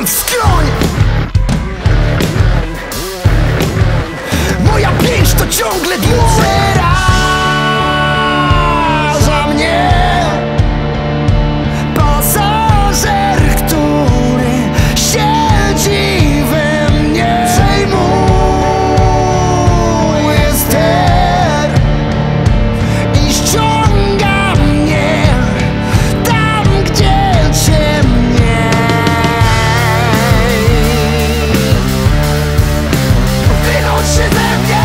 wbiłem w skroń. Moja pięść to ciągle dłoń. Przeraża mnie pasażer, który siedzi we mnie. Przejmuje ster i ściąga mnie tam, gdzie ciemniej. Wynoś się ze mnie,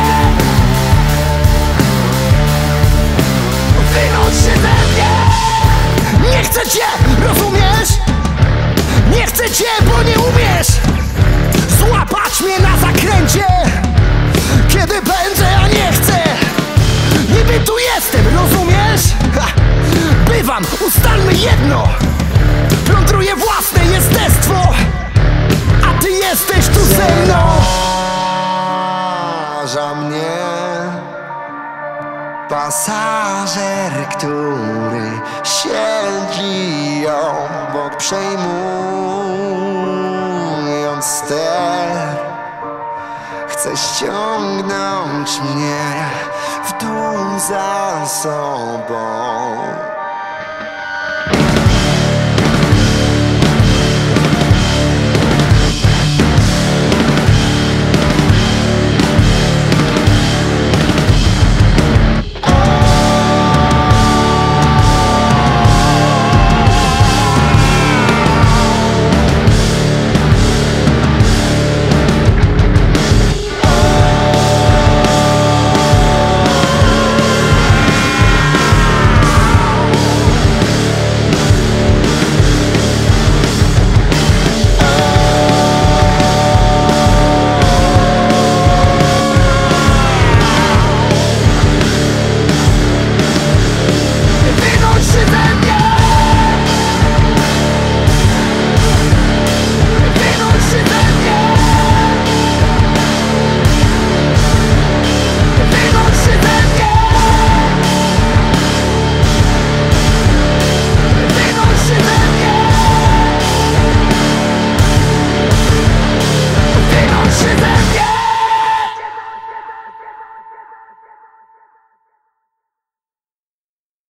wynoś się ze mnie. Nie chcę cię, rozumiesz? Nie chcę cię, bo nie umiesz złapać mnie na zakręcie, kiedy będę, a nie chcę. Niby tu jestem, rozumiesz? Ha! Bywam, ustalmy jedno. Plądruję własne jestestwo, a ty jesteś tu ze mną. Przeraża mnie pasażer, który siedzi obok, przejmując ster. Chce ściągnąć mnie w dół za sobą.